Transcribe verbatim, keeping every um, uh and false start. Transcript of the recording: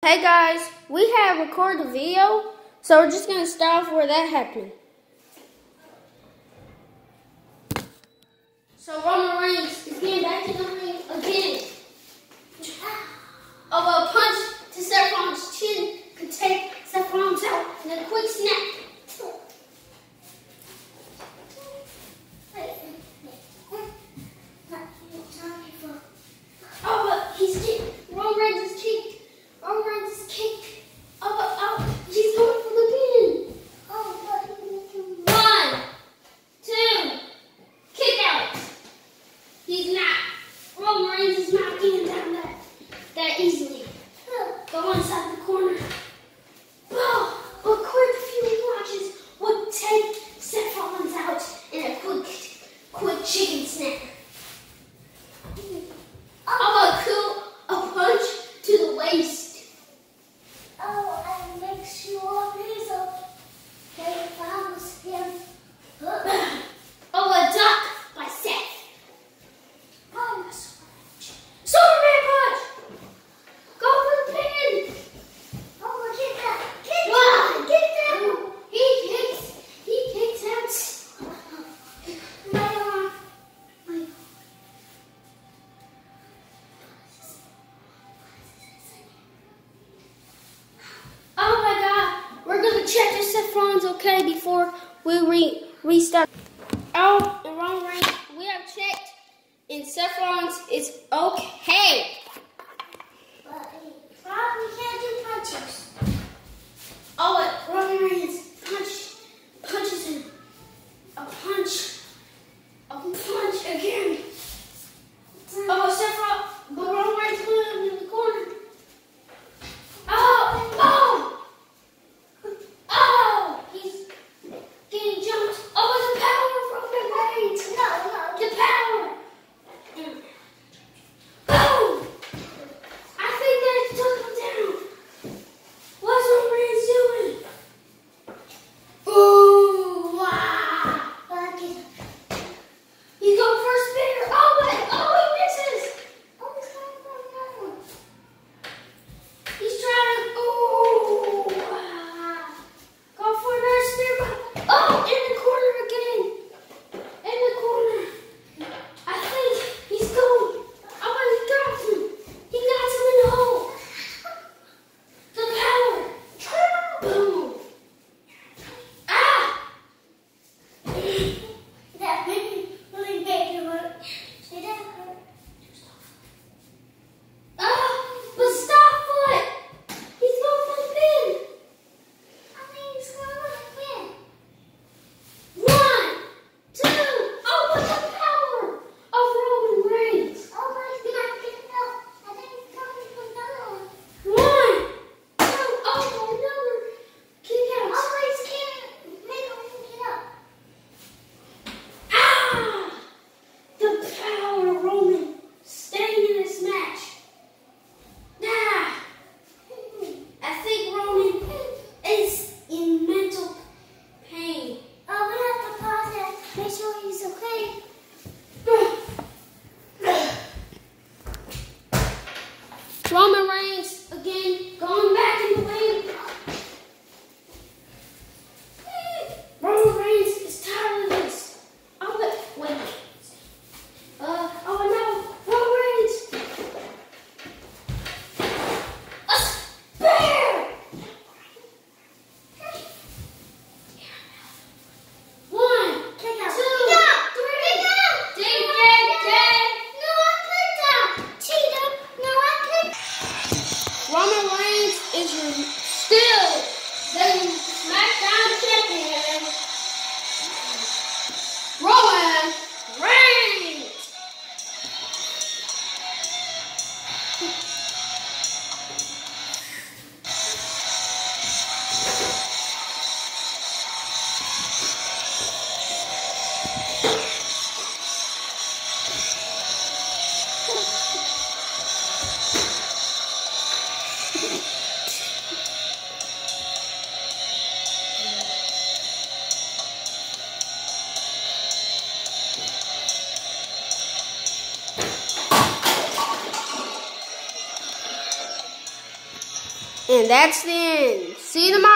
Hey guys, we have recorded a video, so we're just going to start off where that happened. So Roman Reigns is getting back in the ring again. Of a punch to Seth Rollins' chin could take Seth Rollins out in a quick snap. Oh, but he's getting Roman Reigns is kicked. Roman Reigns is kicked. Oh, but oh, he's going for the pin. Oh, but one, two, kick out. He's not. Roman Reigns is not getting down that that easily. Go inside the corner. Oh, a quick few watches would take Seth Rollins out in a quick, quick chicken snap. Oh, a cool, a punch to the waist. Oh, and make sure he's up. They found him. Oh, a duck by Seth. Oh, Superman punch. Go for the pin. Oh, kick that. Kick that. Kick that. He kicks. He kicks out. My arm. My arm. Oh my God, we're gonna check if Seth Rollins okay before we re restart. Oh, and Roman Reigns, we have checked, and Seth Rollins is okay. But he probably can't do punches. Oh, but Roman Reigns punch, punches him. A punch, a punch again. Oh, Seth Rollins, but Roman Reigns put him in the corner. Oh, oh, oh, he's getting jumped. Oh, the power from the Reigns. No, no, the power. Boom. I think that took him down. What's Roman Reigns doing? Ooh, wow. He's going for a spear. Oh, wait. Oh, he misses. Oh, he's going for another one. He's trying to, ooh, wow. Go for another spear, but, oh, in the corner again. In the corner. I think he's going. Oh, but he got him. He got him in the hole. The power. Boom. Ah. That made me really big. Did that hurt? Ah, but stop foot. He's going for the pin. I think he's going for the pin. One, two. Oh, but the power of Roman Reigns. Oh, but he's not getting up. I think he's coming for another one. One, two. Oh, another kick out. Oh, but he's can't make him get up. Ah! The power of Roman staying in this match. Nah. I think Roman is in mental pain. Oh, we have to pause it. Make sure he's okay. Roman Reigns again going back in the ring. Roman Reigns is tired of this. Oh, but wait. Uh, oh no, Roman Reigns. A spear. One, two, three. Ding, ding, ding. No, I clicked out. Cheetah. No, I clicked. Roman Reigns is your still the SmackDown champion. Roman Reigns. And that's the end. See you tomorrow.